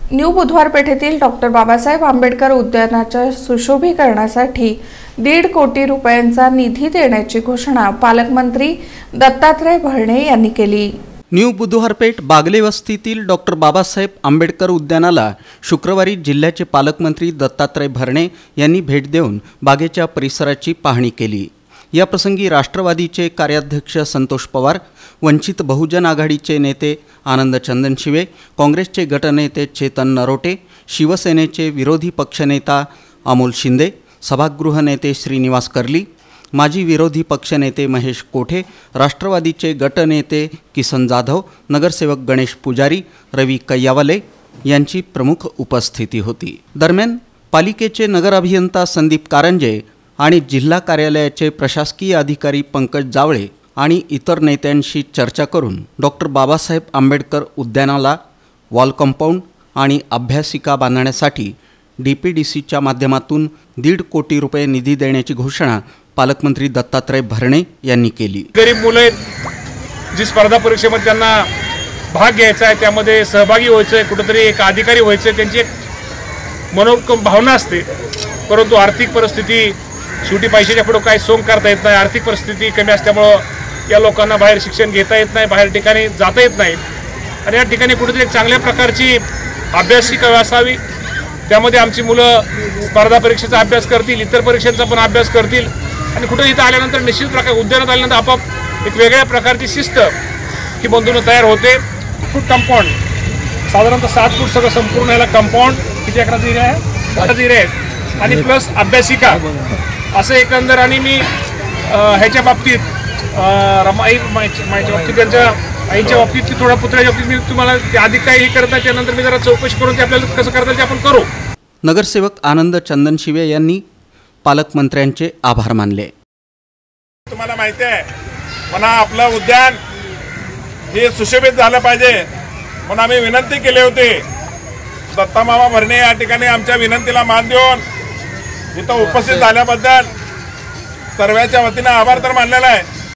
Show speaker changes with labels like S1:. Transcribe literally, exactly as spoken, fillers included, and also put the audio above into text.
S1: New बुधवार पेठेतील doctor Babasaheb Ambedkar उद्यानाच्या सुशोभीकरणासाठी दीड कोटी रुपयांचा निधी देण्याची घोषणा पालकमंत्री दत्तात्रय भरणे यांनी केली।
S2: न्यू बुधवारपेठ बागले वस्तीतील डॉक्टर बाबासाहेब आंबेडकर उद्यानाला शुक्रवारी जिल्ह्याचे पालकमंत्री दत्तात्रय भरणे यांनी भेट देऊन बागेच्या परिसराची पाहणी केली। या प्रसंगी राष्ट्रवादीचे कार्याध्यक्ष संतोष पवार, वंचित बहुजन आघाडीचे नेते आनंद चंदनशिवे, काँग्रेसचे गटनेते चेतन नरोटे, शिवसेनेचे विरोधी पक्षनेता अमोल शिंदे, सभागृह नेते श्रीनिवास कर्ली, माजी विरोधी पक्षनेते महेश कोठे, राष्ट्रवादीचे गटनेते किसन जाधव, नगरसेवक गणेश पुजारी, रवी कैयावाले यांची प्रमुख उपस्थिती होती। दरम्यान पालिकेचे नगर अभियंता संदीप कारंजे आणि जिल्हा कार्यालयाचे प्रशासकीय अधिकारी पंकज जावळे आणि इतर नेत्यांशी चर्चा करून डॉक्टर बाबासाहेब आंबेडकर उद्यानाला वॉल कंपाऊंड आणि अभ्यासिका बांधण्यासाठी डी पी डी सीच्या माध्यमातून दीड कोटी रुपये निधी देण्याची घोषणा पालकमंत्री दत्तात्रय भरणे यांनी केली।
S3: गरीब मुले जी स्पर्धा परीक्षेमध्ये त्यांना भाग घ्यायचा आहे, त्यामध्ये सहभागी व्हायचं आहे, कुठेतरी एक अधिकारी व्हायचं आहे, त्यांची एक मनोकम भावना असते। परंतु आर्थिक परिस्थिती शेवटी पैशाच्या पुढे काही सोंग करता येत नाही। आर्थिक परिस्थिती कमी असल्यामुळं या लोकांना बाहेर शिक्षण घेता येत नाही, बाहेर ठिकाणी जाता येत नाही आणि या ठिकाणी कुठेतरी एक चांगल्या प्रकारची अभ्यासिका असावी। त्यामध्ये आमची मुलं स्पर्धा परीक्षेचा अभ्यास करतील, इतर परीक्षांचा पण अभ्यास करतील आणि कुठे इथं आल्यानंतर निश्चित प्रकार उद्यानात आल्यानंतर आपोआप एक वेगळ्या प्रकारची शिस्त ही बंधून तयार होते। फूट कंपाऊंड साधारणतः सात फूट सगळं संपूर्ण याला कंपाऊंड किती अकरा जिरे आहे अकरा जिरे आहेत आणि प्लस अभ्यासिका असं एकंदर। आणि मी ह्याच्या बाबतीत रमाई माईच्या बाबतीत त्यांच्या आईच्या बाबतीत की थोडा पुतळ्याच्या बाबतीत मी तुम्हाला आधी काही हे करता त्यानंतर मी जरा चौकशी करून ते आपल्याला कसं करता ते आपण करू।
S2: नगरसेवक आनंद चंदनशिवे यांनी पालकमंत्र्यांचे आभार मानले।
S4: तुम्हाला माहिती आहे म्हणा आपलं उद्यान हे सुशोभित झालं पाहिजे म्हणून आम्ही विनंती केली होती। दत्तामामा भरणे या ठिकाणी आमच्या विनंतीला मान देऊन इथं उपस्थित झाल्याबद्दल सर्वांच्या वतीने आभार तर मानलेला आहे।